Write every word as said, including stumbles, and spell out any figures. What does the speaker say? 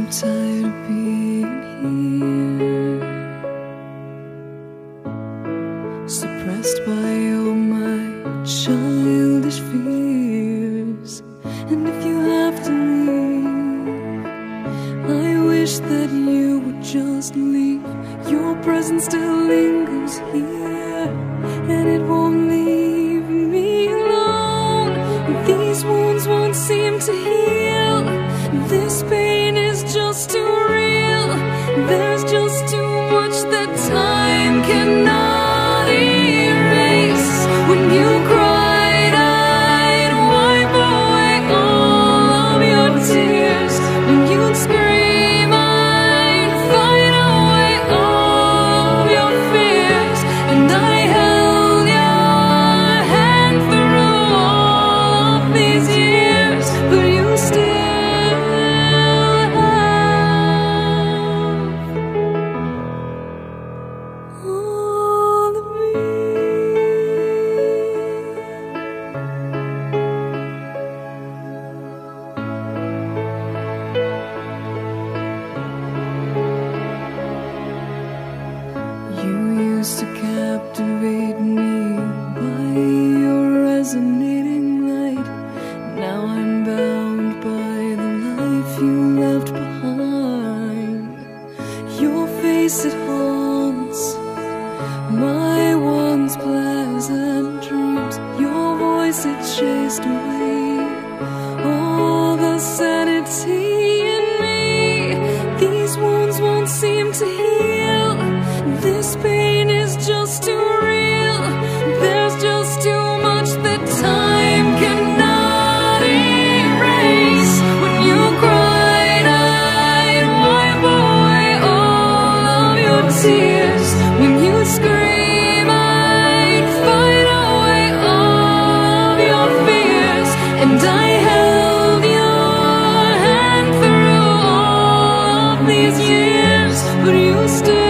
tired of being here, suppressed by all my childish fears. And if you have to leave, I wish that you would just leave. Your presence still lingers here, and it won't leave me alone. These wounds won't seem to heal. This pain is just too real. There's just too much that time cannot erase. When you cried, I'd wipe away all of your tears. When you'd scream, I'd fight away all of your fears. And I held your hand through all of these years, but you still to captivate me by your resonating light. Now I'm bound by the life you left behind. Your face, it haunts my once pleasant dreams. Your voice, it chased away all the sanity in me. These wounds won't seem to heal. This pain is just too real. There's just too much that time cannot erase. When you cried, I'd wipe away all of your tears. When you scream, I'd fight away all of your fears. And I held your hand through all of these years, but you still